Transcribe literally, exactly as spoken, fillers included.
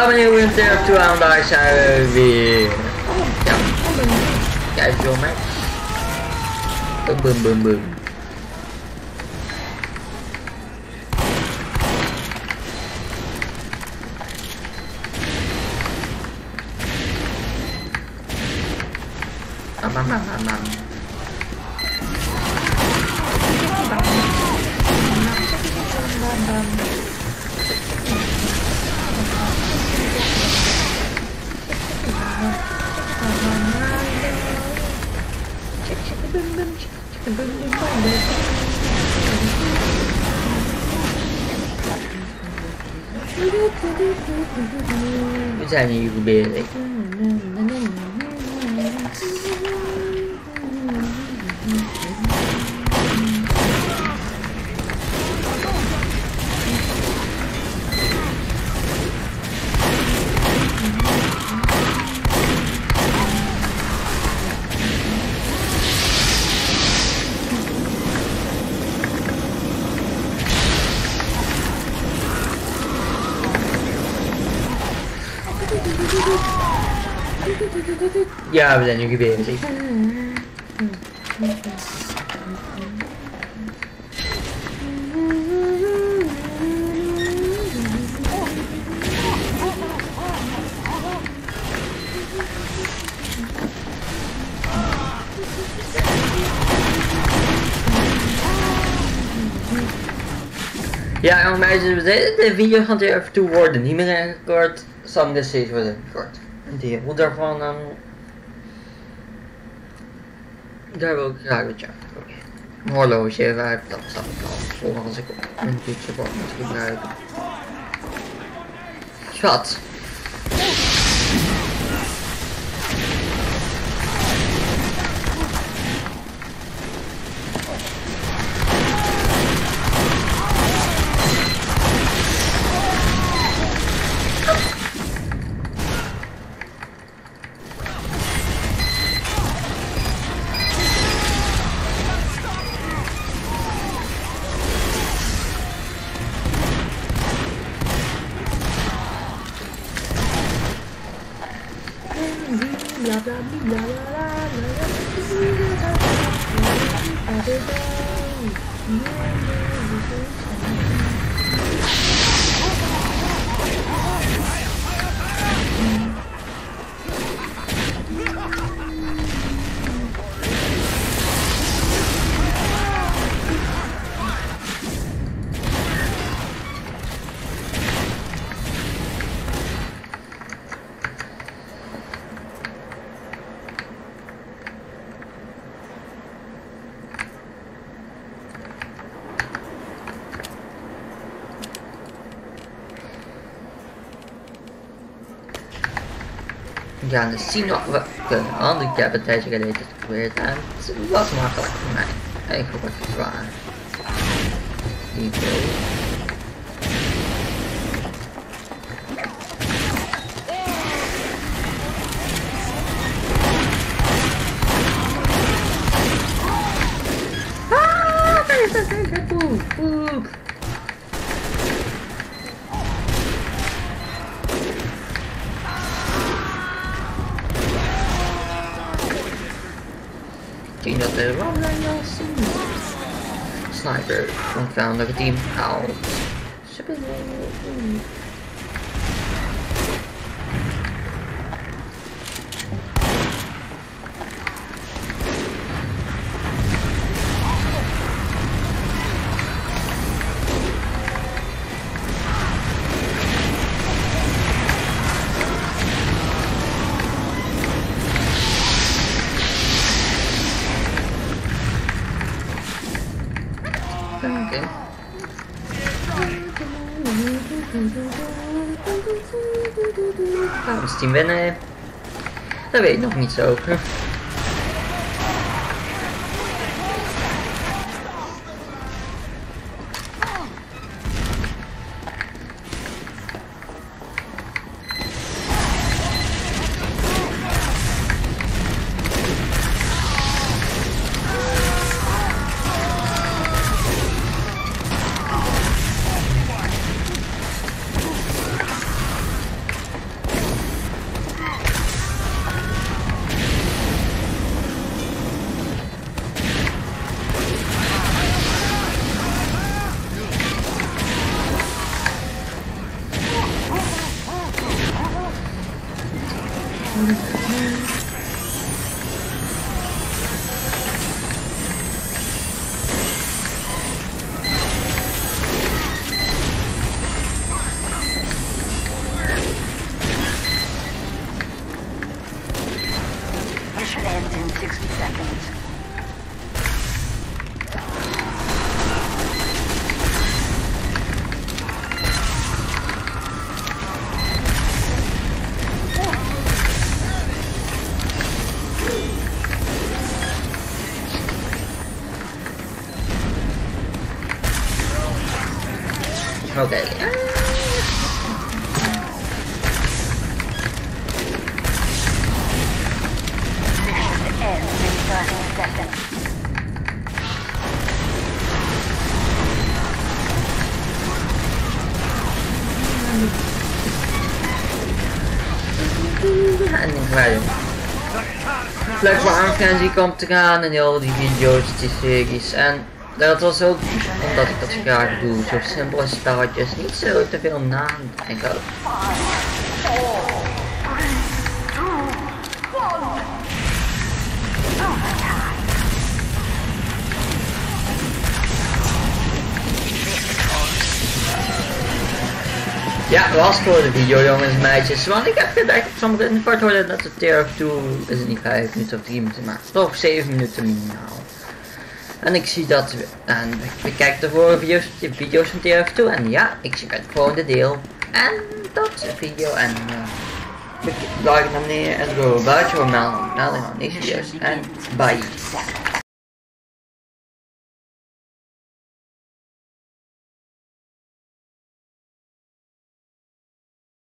Ja meneer Winter, toe aan daar zijn we weer. Ja, kijk veel mee. Boom boom boom boom. Mam mam mam mam. We zijn hier bezig. Ja, we zijn nu bezig. Ja, en meisjes, de video gaat er even toe worden. Niet meer kort, zal dit steeds worden kort. Een deel daarvan, um, daar wil ik graag wat je over. Een horloge, waar dat zal ik al volgen als ik op een toetsenbord moet gebruiken. Schat. We gaan eens zien of we kunnen, want ik heb een tijdje geleden geprobeerd en het was makkelijk voor mij. Eigenlijk was het zwaar. Niet zo. Ah, daar is dat, daar is dat, poep, poep. Ik denk dat er wel zijn als sniper confound dat het team haalt. Super. Oké. Gaan we ons team winnen? Dat weet ik nog niet zo. Oké. Okay. En ik ga je. Leuk voor aanvakantie komt te gaan en al die video's, die series. En dat was ook omdat ik dat graag doe. Zo simpele spelletjes, niet zo te veel nadenken. Ja, dat was voor de video jongens en meisjes, want ik heb gedacht dat sommige in kort worden dat de tier of twee is het niet vijf minuten of drie minuten, maar toch zeven minuten minimaal. En ik zie dat we, en ik bekijk de vorige video's, de video's van tier of twee en ja, ik zie bij het volgende deel. En dat is de video en uh, like naar beneden en door een buitje voor melding van deze video's en bye.